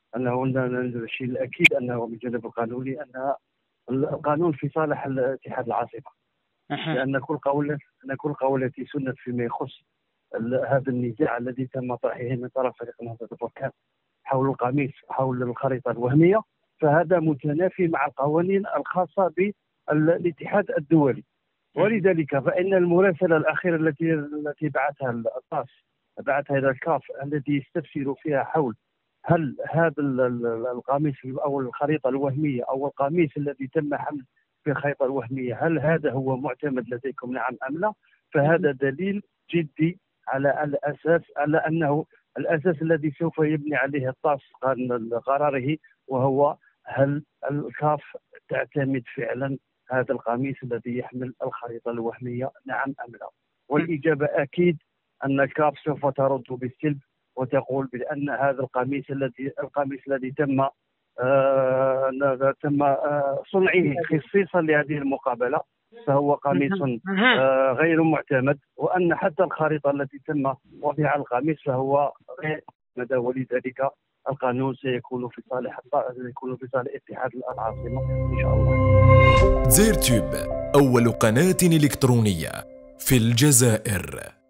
انه الشيء الاكيد انه من الجانب القانوني ان القانون في صالح اتحاد العاصمه، لان كل قول التي سنت فيما يخص هذا النزاع الذي تم طرحه من طرف فريق نهضه البركان حول القميص حول الخريطه الوهميه، فهذا متنافي مع القوانين الخاصه بالاتحاد الدولي. ولذلك فإن المراسلة الأخيرة التي بعثها الطاس بعثها إلى الكاف الذي يستفسر فيها حول هل هذا القميص أو الخريطة الوهمية أو القميص الذي تم حمل في الخريطة الوهمية هل هذا هو معتمد لديكم نعم أم لا؟ فهذا دليل جدي على أنه الأساس الذي سوف يبني عليه الطاس قراره، وهو هل الكاف تعتمد فعلا هذا القميص الذي يحمل الخريطة الوهمية نعم أم لا؟ والإجابة أكيد أن الكاف سوف ترد بالسلب وتقول بأن هذا القميص الذي تم صنعه خصيصا لهذه المقابلة فهو قميص غير معتمد، وأن حتى الخريطة التي تم وضعها القميص فهو غير معتمد، ولذلك القانون سيكون في صالح اتحاد العاصمة إن شاء الله. زيرتيوب أول قناة إلكترونية في الجزائر.